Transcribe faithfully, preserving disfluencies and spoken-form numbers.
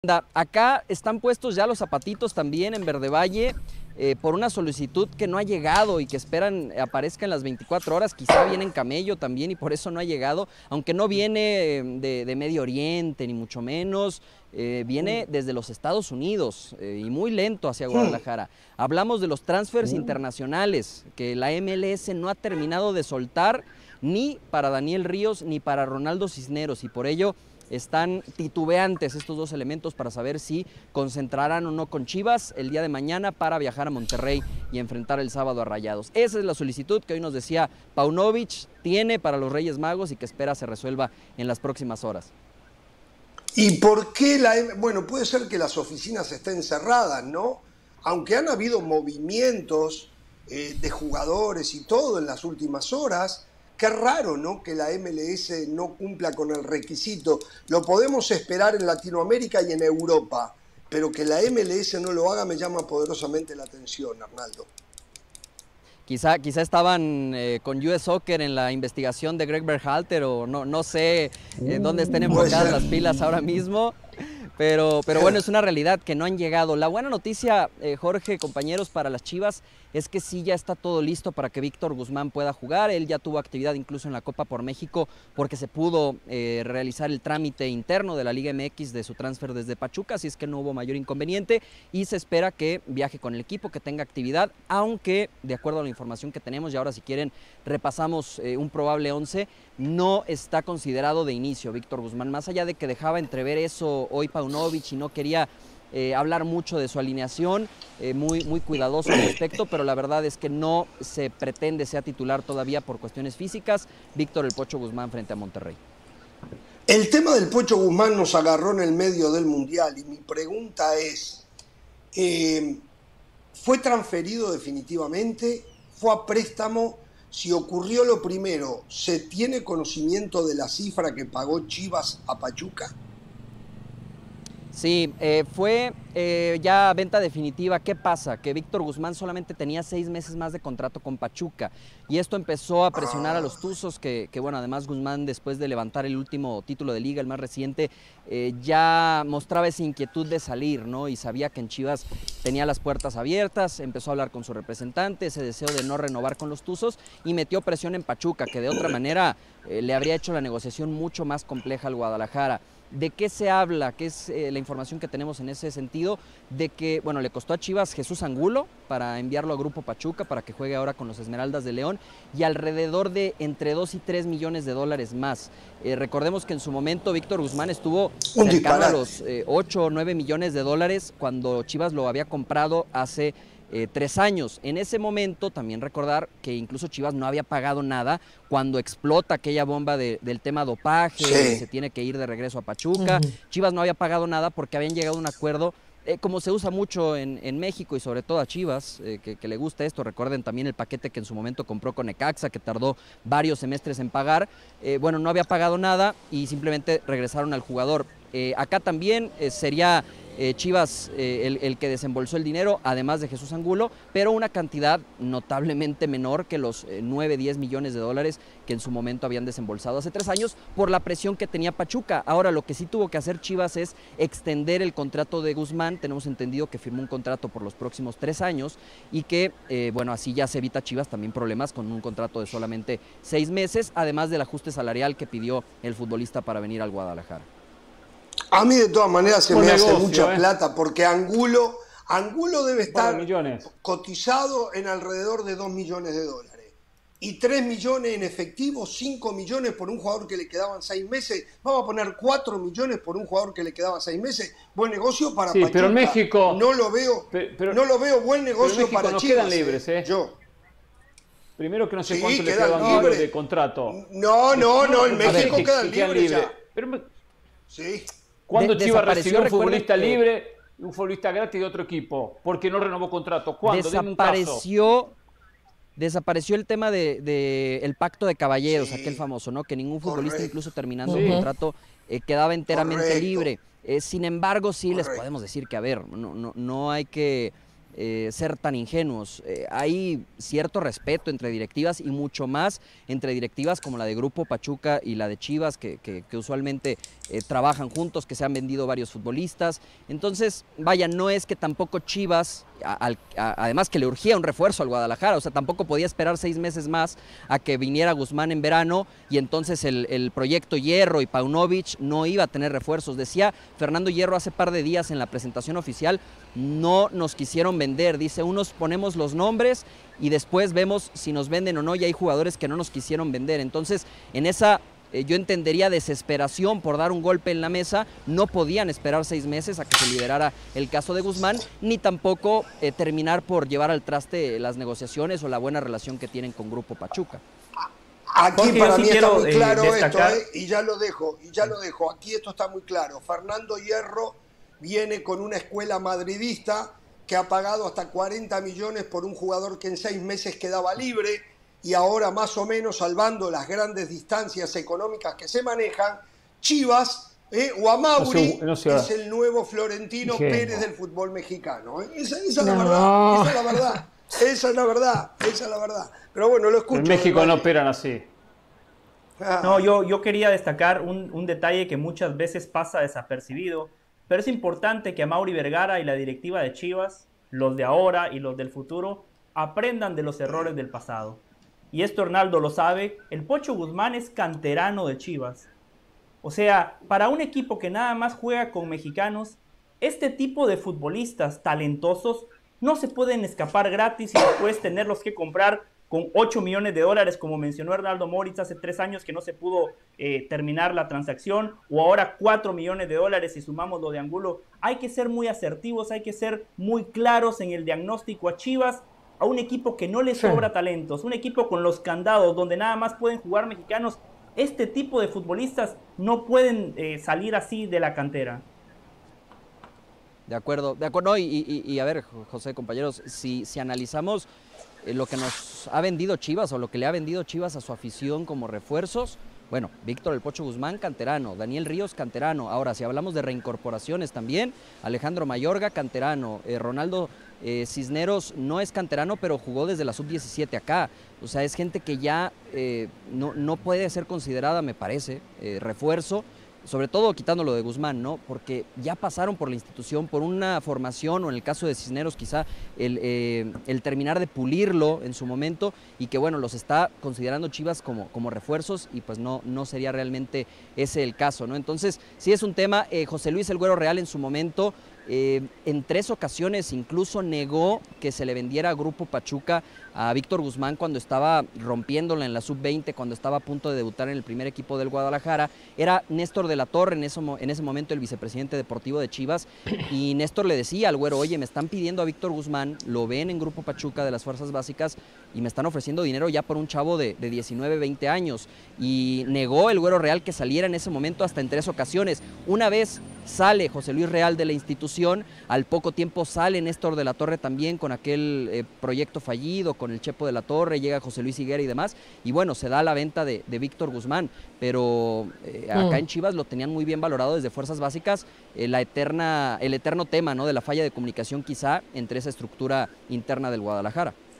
Acá están puestos ya los zapatitos también en Verde Valle eh, por una solicitud que no ha llegado y que esperan aparezca en las veinticuatro horas. Quizá viene en camello también y por eso no ha llegado, aunque no viene de, de Medio Oriente ni mucho menos, eh, viene desde los Estados Unidos eh, y muy lento hacia Guadalajara. Hablamos de los transfers internacionales que la M L S no ha terminado de soltar ni para Daniel Ríos ni para Ronaldo Cisneros, y por ello están titubeantes estos dos elementos para saber si concentrarán o no con Chivas el día de mañana para viajar a Monterrey y enfrentar el sábado a Rayados. Esa es la solicitud que hoy nos decía Paunovic tiene para los Reyes Magos y que espera se resuelva en las próximas horas. ¿Y por qué la... Bueno, puede ser que las oficinas estén cerradas, ¿no? Aunque han habido movimientos eh, de jugadores y todo en las últimas horas. Qué raro, ¿no?, que la M L S no cumpla con el requisito. Lo podemos esperar en Latinoamérica y en Europa, pero que la M L S no lo haga me llama poderosamente la atención, Arnaldo. Quizá, quizá estaban eh, con U S Soccer en la investigación de Greg Berhalter, o no, no sé eh, dónde estén enfocadas las pilas ahora mismo. Pero, pero bueno, es una realidad que no han llegado. La buena noticia, eh, Jorge, compañeros, para las Chivas es que sí ya está todo listo para que Víctor Guzmán pueda jugar. Él ya tuvo actividad incluso en la Copa por México porque se pudo eh, realizar el trámite interno de la Liga M X de su transfer desde Pachuca, así es que no hubo mayor inconveniente y se espera que viaje con el equipo, que tenga actividad, aunque de acuerdo a la información que tenemos, y ahora si quieren repasamos eh, un probable once, no está considerado de inicio Víctor Guzmán, más allá de que dejaba entrever eso hoy Paunovic y no quería eh, hablar mucho de su alineación, eh, muy, muy cuidadoso al respecto, pero la verdad es que no se pretende sea titular todavía por cuestiones físicas Víctor el Pocho Guzmán frente a Monterrey. El tema del Pocho Guzmán nos agarró en el medio del Mundial y mi pregunta es, eh, ¿fue transferido definitivamente? ¿Fue a préstamo? Si ocurrió lo primero, ¿se tiene conocimiento de la cifra que pagó Chivas a Pachuca? Sí, eh, fue eh, ya venta definitiva. ¿Qué pasa? Que Víctor Guzmán solamente tenía seis meses más de contrato con Pachuca y esto empezó a presionar a los Tuzos, que, que bueno, además Guzmán después de levantar el último título de liga, el más reciente, eh, ya mostraba esa inquietud de salir, ¿no? Y sabía que en Chivas tenía las puertas abiertas, empezó a hablar con su representante, ese deseo de no renovar con los Tuzos y metió presión en Pachuca, que de otra manera eh, le habría hecho la negociación mucho más compleja al Guadalajara. ¿De qué se habla? ¿Qué es eh, la información que tenemos en ese sentido? De que, bueno, le costó a Chivas Jesús Angulo para enviarlo a Grupo Pachuca para que juegue ahora con los Esmeraldas de León y alrededor de entre dos y tres millones de dólares más. Eh, recordemos que en su momento Víctor Guzmán estuvo cercano a los eh, ocho o nueve millones de dólares cuando Chivas lo había comprado hace Eh, tres años. En ese momento también recordar que incluso Chivas no había pagado nada cuando explota aquella bomba de, del tema dopaje, sí. Se tiene que ir de regreso a Pachuca. Uh-huh. Chivas no había pagado nada porque habían llegado a un acuerdo, eh, como se usa mucho en, en México y sobre todo a Chivas, eh, que, que le gusta esto. Recuerden también el paquete que en su momento compró con Necaxa, que tardó varios semestres en pagar. Eh, bueno, no había pagado nada y simplemente regresaron al jugador. Eh, acá también eh, sería eh, Chivas eh, el, el que desembolsó el dinero, además de Jesús Angulo, pero una cantidad notablemente menor que los eh, nueve, diez millones de dólares que en su momento habían desembolsado hace tres años por la presión que tenía Pachuca. Ahora, lo que sí tuvo que hacer Chivas es extender el contrato de Guzmán. Tenemos entendido que firmó un contrato por los próximos tres años y que, eh, bueno, así ya se evita Chivas también problemas con un contrato de solamente seis meses, además del ajuste salarial que pidió el futbolista para venir al Guadalajara. A mí de todas maneras se un me negocio, hace mucha ¿eh? plata porque Angulo, Angulo debe estar millones. cotizado en alrededor de dos millones de dólares. Y tres millones en efectivo, cinco millones por un jugador que le quedaban seis meses. Vamos a poner cuatro millones por un jugador que le quedaban seis meses. Buen negocio para sí, Pachuca. Pero en México no lo veo, pero, pero, no lo veo buen negocio pero para no Chivas. Quedan libres, ¿eh? Yo. Primero que no sé sí, cuánto le quedan quedan libres libres de contrato. No, no, no, en México ver, quedan libres libre. ya. Pero, sí. ¿Cuándo De, Chivas recibió un futbolista que... libre, un futbolista gratis de otro equipo? Porque no renovó contrato. ¿Cuándo? Desapareció, desapareció el tema del de, de el pacto de caballeros, sí. Aquel famoso, ¿no? Que ningún futbolista, correcto. Incluso terminando sí. el contrato, eh, quedaba enteramente correcto. Libre. Eh, sin embargo, sí correcto. Les podemos decir que, a ver, no, no, no hay que eh, ser tan ingenuos. Eh, hay cierto respeto entre directivas y mucho más entre directivas como la de Grupo Pachuca y la de Chivas, que, que, que usualmente eh, trabajan juntos, que se han vendido varios futbolistas. Entonces, vaya, no es que tampoco Chivas, a, a, además que le urgía un refuerzo al Guadalajara, o sea, tampoco podía esperar seis meses más a que viniera Guzmán en verano y entonces el, el proyecto Hierro y Paunovic no iba a tener refuerzos. Decía Fernando Hierro hace par de días en la presentación oficial, no nos quisieron vender, dice, unos ponemos los nombres y después vemos si nos venden o no, y hay jugadores que no nos quisieron vender. Entonces, en esa, eh, yo entendería desesperación por dar un golpe en la mesa, no podían esperar seis meses a que se liberara el caso de Guzmán, ni tampoco eh, terminar por llevar al traste las negociaciones o la buena relación que tienen con Grupo Pachuca. Aquí Jorge, para sí mí está quiero, muy claro eh, esto, destacar... ¿eh? y ya lo dejo, y ya lo dejo. Aquí esto está muy claro. Fernando Hierro viene con una escuela madridista que ha pagado hasta cuarenta millones por un jugador que en seis meses quedaba libre, y ahora más o menos, salvando las grandes distancias económicas que se manejan, Chivas eh, o Amauri no se, no se es el nuevo Florentino Ingenuo. Pérez del fútbol mexicano. ¿eh? Esa, esa No. es la verdad, esa es la verdad, esa es la verdad, esa es la verdad. Pero bueno, lo escucho. En México no ¿verdad? operan así. Ah. No, yo, yo quería destacar un, un detalle que muchas veces pasa desapercibido, pero es importante que Amaury Vergara y la directiva de Chivas, los de ahora y los del futuro, aprendan de los errores del pasado. Y esto Arnaldo lo sabe, el Pocho Guzmán es canterano de Chivas. O sea, para un equipo que nada más juega con mexicanos, este tipo de futbolistas talentosos no se pueden escapar gratis y después tenerlos que comprar con ocho millones de dólares, como mencionó Arnaldo Moritz hace tres años que no se pudo eh, terminar la transacción, o ahora cuatro millones de dólares si sumamos lo de Angulo. Hay que ser muy asertivos, hay que ser muy claros en el diagnóstico a Chivas, a un equipo que no le sobra sí. talentos, un equipo con los candados, donde nada más pueden jugar mexicanos. Este tipo de futbolistas no pueden eh, salir así de la cantera. De acuerdo, de acuerdo. Y, y, y a ver, José, compañeros, si, si analizamos eh, lo que nos ha vendido Chivas o lo que le ha vendido Chivas a su afición como refuerzos, bueno, Víctor El Pocho Guzmán, canterano, Daniel Ríos, canterano. Ahora, si hablamos de reincorporaciones también, Alejandro Mayorga, canterano, eh, Ronaldo eh, Cisneros no es canterano, pero jugó desde la sub diecisiete acá. O sea, es gente que ya eh, no, no puede ser considerada, me parece, eh, refuerzo, sobre todo quitándolo de Guzmán, ¿no? Porque ya pasaron por la institución, por una formación, o en el caso de Cisneros quizá el, eh, el terminar de pulirlo en su momento, y que bueno, los está considerando Chivas como, como refuerzos, y pues no, no sería realmente ese el caso, ¿no? Entonces, sí es un tema. eh, José Luis El Güero Real en su momento, eh, en tres ocasiones incluso negó que se le vendiera a Grupo Pachuca a Víctor Guzmán cuando estaba rompiéndola en la sub veinte, cuando estaba a punto de debutar en el primer equipo del Guadalajara. Era Néstor de la Torre en ese, en ese momento el vicepresidente deportivo de Chivas, y Néstor le decía al Güero, oye, me están pidiendo a Víctor Guzmán, lo ven en Grupo Pachuca de las Fuerzas Básicas y me están ofreciendo dinero ya por un chavo de, de diecinueve, veinte años, y negó el Güero Real que saliera en ese momento hasta en tres ocasiones. Una vez sale José Luis Real de la institución, al poco tiempo sale Néstor de la Torre también con aquel eh, proyecto fallido, con el Chepo de la Torre, llega José Luis Higuera y demás, y bueno, se da la venta de, de Víctor Guzmán, pero eh, acá mm. en Chivas lo tenían muy bien valorado desde Fuerzas Básicas, eh, la eterna, el eterno tema, ¿no?, de la falla de comunicación quizá entre esa estructura interna del Guadalajara.